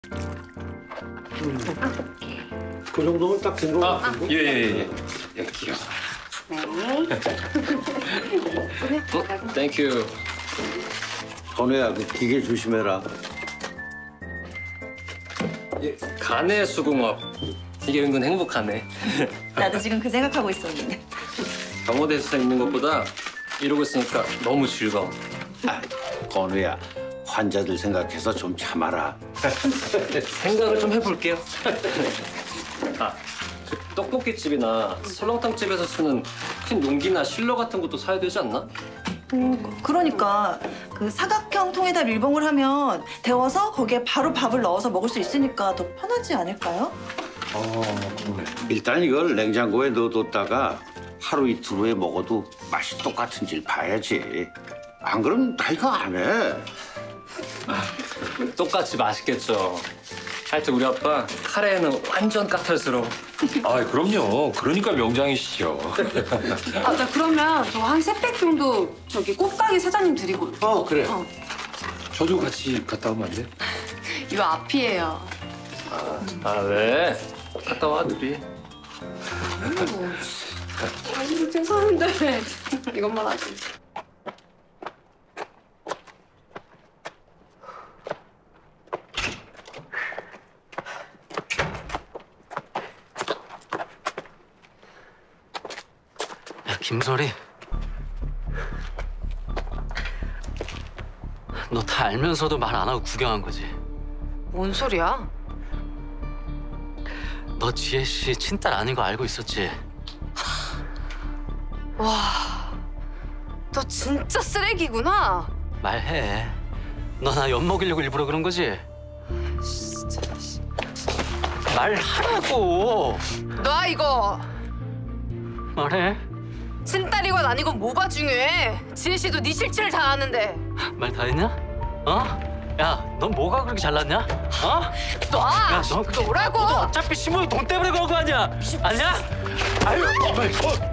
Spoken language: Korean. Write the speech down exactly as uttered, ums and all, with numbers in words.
그 정도면 딱 된 거 아, 같은데? 예예예. 예, 예. 여기요. 네. 땡큐. 건우야, 그 기계 조심해라. 예, 간의 수공업. 이게 은근 행복하네. 나도 지금 그 생각하고 있었는데. 경호대에서 있는 것보다 이러고 있으니까 너무 즐거워. 아, 건우야, 환자들 생각해서 좀 참아라. 생각을 좀 해볼게요. 아, 그 떡볶이집이나 설렁탕집에서 쓰는 큰 용기나 실러 같은 것도 사야 되지 않나? 음, 그러니까 그 사각형 통에다 밀봉을 하면 데워서 거기에 바로 밥을 넣어서 먹을 수 있으니까 더 편하지 않을까요? 일단 이걸 냉장고에 넣어뒀다가 하루 이틀 후에 먹어도 맛이 똑같은지 봐야지. 안 그러면 나 이거 안 해. 똑같이 맛있겠죠. 하여튼 우리 아빠 카레에는 완전 까탈스러워. 아, 그럼요. 그러니까 명장이시죠. 아, 나 그러면 저 한 세 팩 정도 저기 꽃가게 사장님 드리고 올게요. 어, 그래. 어. 저도 같이 갔다 오면 안 돼? 요 앞이에요. 아, 왜? 갔다 와, 둘이. 아이고, 죄송한데 이것만 하지. 야, 김설이. 너 다 알면서도 말 안 하고 구경한 거지? 뭔 소리야? 너 지혜 씨 친딸 아닌 거 알고 있었지? 와, 너 진짜 쓰레기구나. 말해. 너 나 엿먹이려고 일부러 그런 거지? 진짜. 말하라고. 너 이거 말해. 친딸이건 아니건 뭐가 중요해? 지혜 씨도 네 실체를 다 아는데. 말 다 했냐? 어? 야, 넌 뭐가 그렇게 잘났냐? 어? 놔! 야, 너 너라고! 어차피 시모이 돈 때문에 그런 거 아니야? 아니야? 아유, 정말.